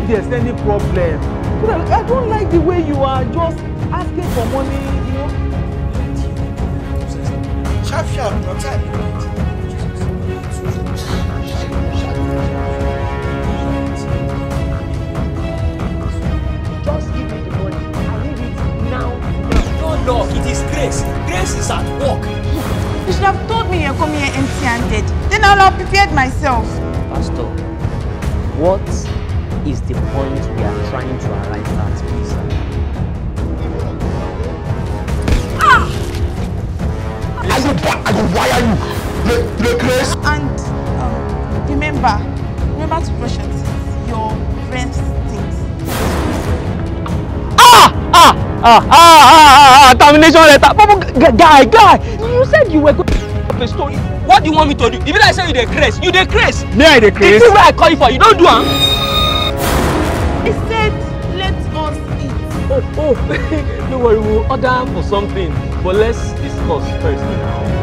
there's any problem. I don't like the way you are just asking for money, you know. Sharp, no time. Just give me the money. I need it now. No, look, it is Grace. Grace is at work. You should have told me you're coming here empty-handed. Then I'll have prepared myself. Pastor, what is the point we are trying to arrive at, please? Why are you? The Grace. And remember to brush your teeth. Your breath stinks. Termination letter. Guy, you said you were going to a story. What do you want me to do? Even I say you the Grace, you the Grace. Me, I the Grace. The thing where I call you for, you don't do it. He said, let us eat. Oh, don't worry, we'll order for something. But let's discuss first.